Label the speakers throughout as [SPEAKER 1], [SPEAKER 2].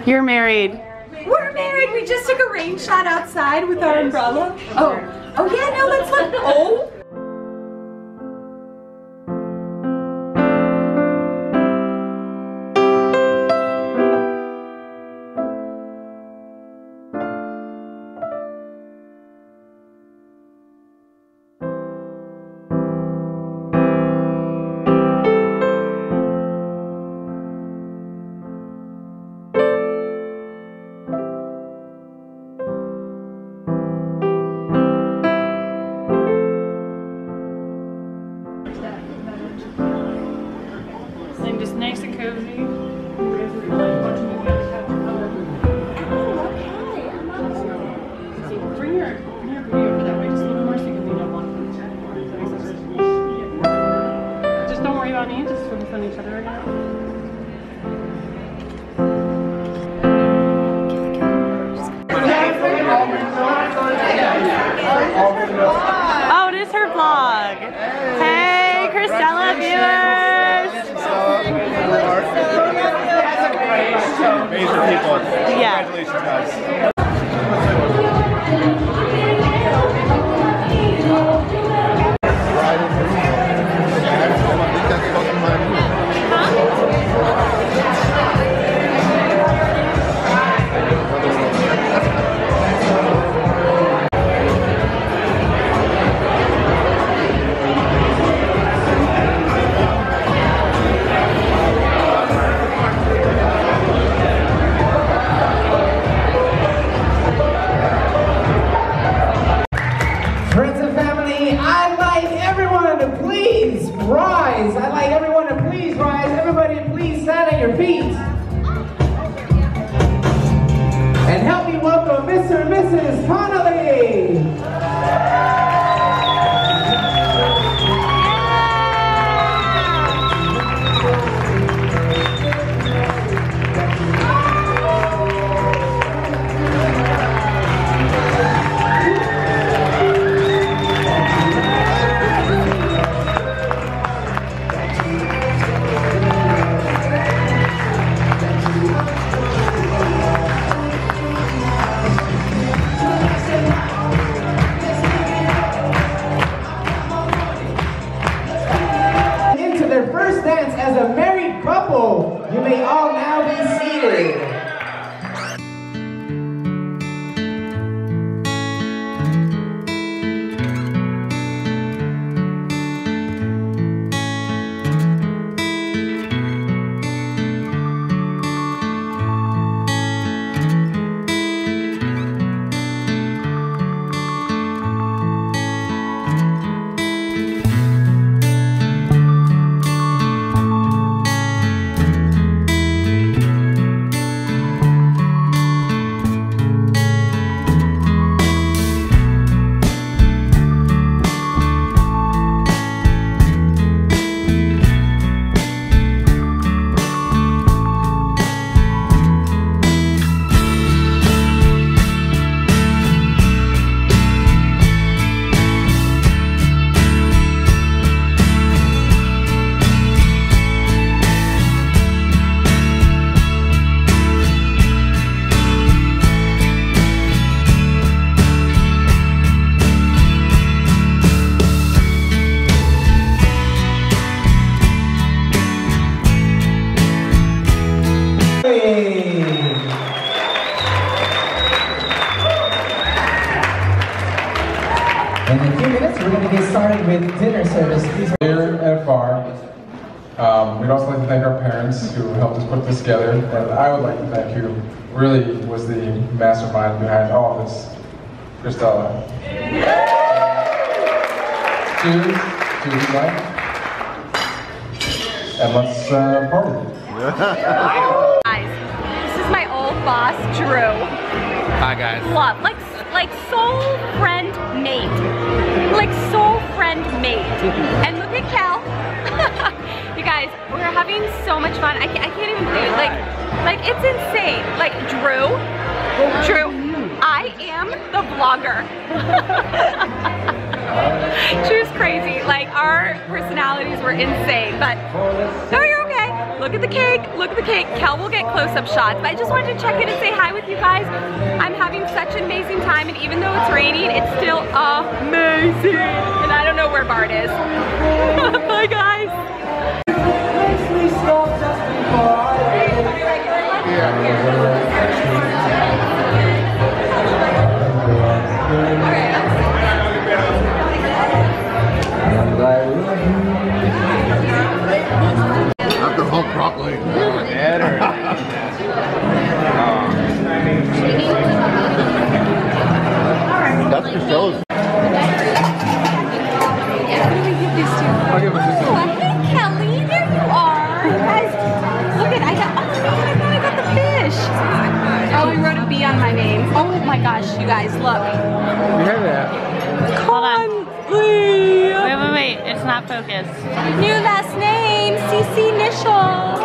[SPEAKER 1] You're married.
[SPEAKER 2] We're married. We just took a rain shot outside with our umbrella. Oh yeah, no, let's look. Oh.
[SPEAKER 1] Just nice and cozy. Bring your computer over that way just a little more so you can lean up on it. Just don't worry about me, just focus on each other again. Oh, it is her vlog. Hey, Christella viewers.
[SPEAKER 3] Amazing people.
[SPEAKER 1] Yeah.
[SPEAKER 3] Congratulations, guys.
[SPEAKER 4] Friends and family, I'd like everyone to please rise. I'd like everyone to please rise. Everybody please stand at your feet. And help me welcome Mr. and Mrs. Connolly. As a married couple, you may all now be seated. In a few minutes, we're going to get started with dinner service.
[SPEAKER 5] Here at FR, we'd also like to thank our parents who helped us put this together. And I would like to thank who really was the mastermind behind all of this, Christella. Cheers to life. And let's party.
[SPEAKER 2] Guys, this is my old boss, Drew.
[SPEAKER 3] Hi, guys.
[SPEAKER 2] Love, like soul friend mate. Like soul friend mate. And look at Kel. You guys, we're having so much fun. I can't even believe it. Like it's insane. Like Drew, I am the vlogger. She was crazy. Like our personalities were insane, but no, you're okay. look at the cake, look at the cake. Kel will get close-up shots, but I just wanted to check in and say hi with you guys. I'm having such an amazing time, and even though it's raining, it's still amazing. And I don't know where Bart is. Bye, guys.
[SPEAKER 3] Have to hump properly. Better. That's Christella's. I'll give it to
[SPEAKER 2] Oh, hey, Kelly, there you are. You guys, look at, I got the fish. Oh, he wrote a B on my name. Oh my gosh, you guys, look.
[SPEAKER 5] hear that?
[SPEAKER 1] Hold on. Wait. It's not focused.
[SPEAKER 2] New last name, CC initials.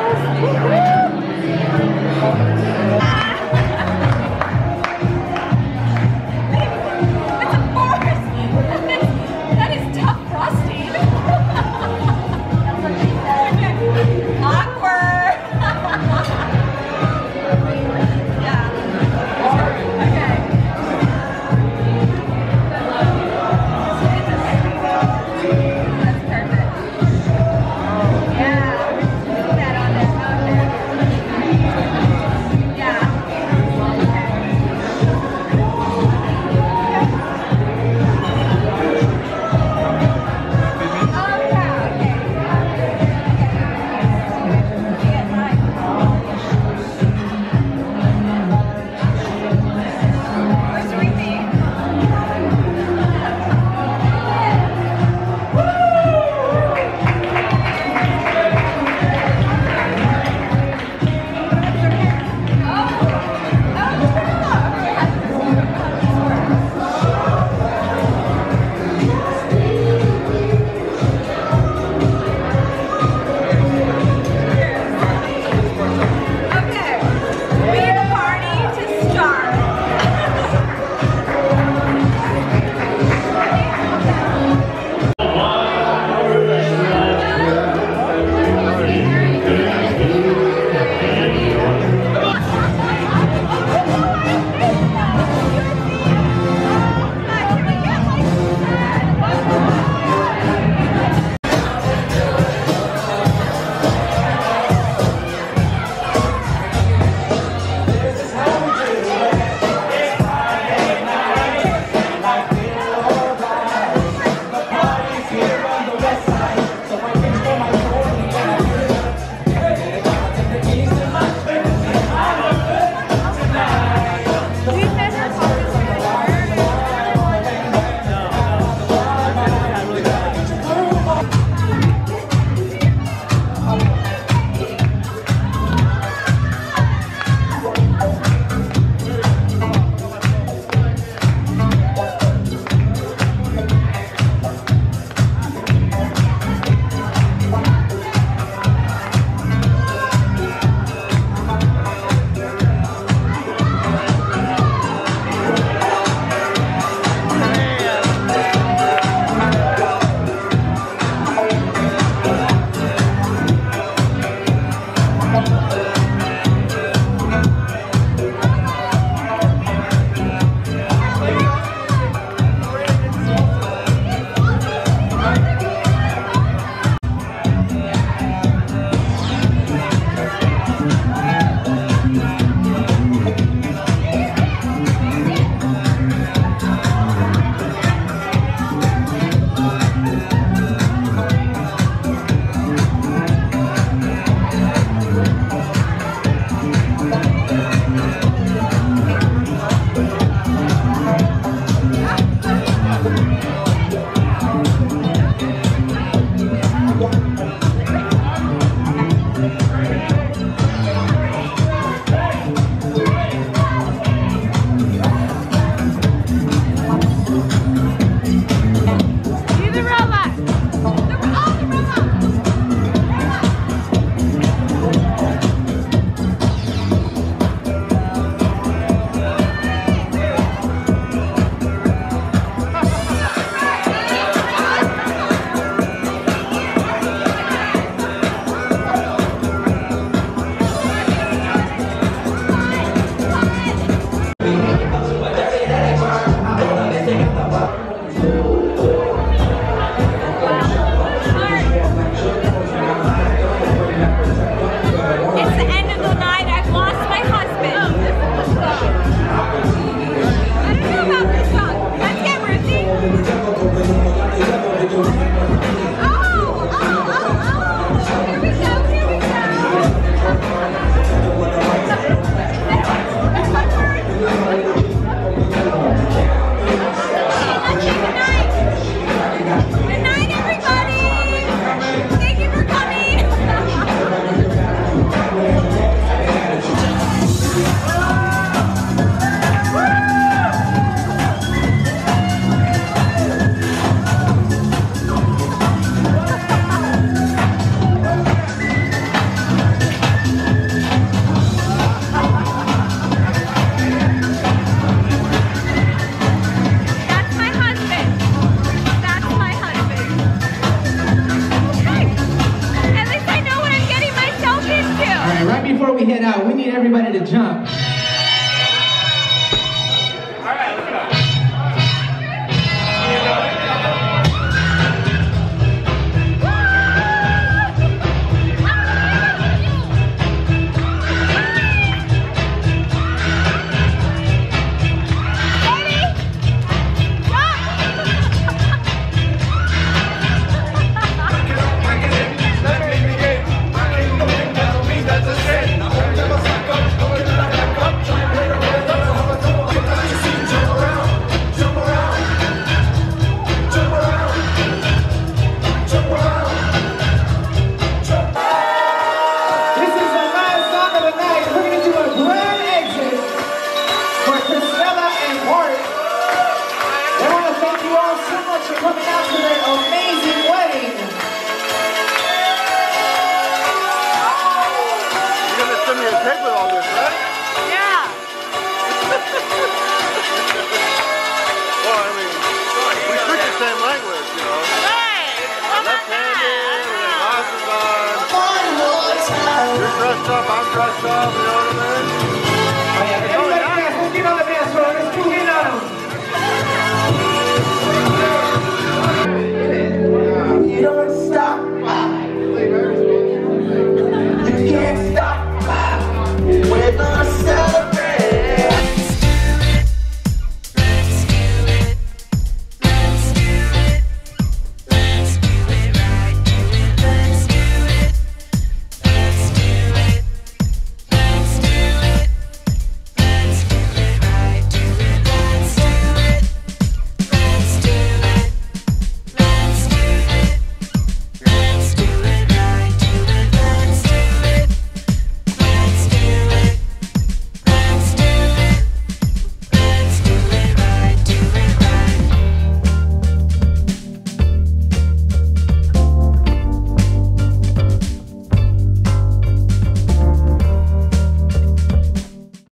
[SPEAKER 2] It's a forest. That is tough frosting. That's what she said. Awkward. Yeah. Okay. That's perfect. Yeah. Put that on there. Okay. Yeah.
[SPEAKER 4] get everybody to jump. Coming out to their amazing wedding.
[SPEAKER 3] You're gonna send me a tape with all this, right?
[SPEAKER 2] Yeah.
[SPEAKER 3] Well, I mean, we speak the same language, you know.
[SPEAKER 2] Right.
[SPEAKER 3] Left-handed, with glasses on. You're dressed up, I'm dressed up, you know what I mean?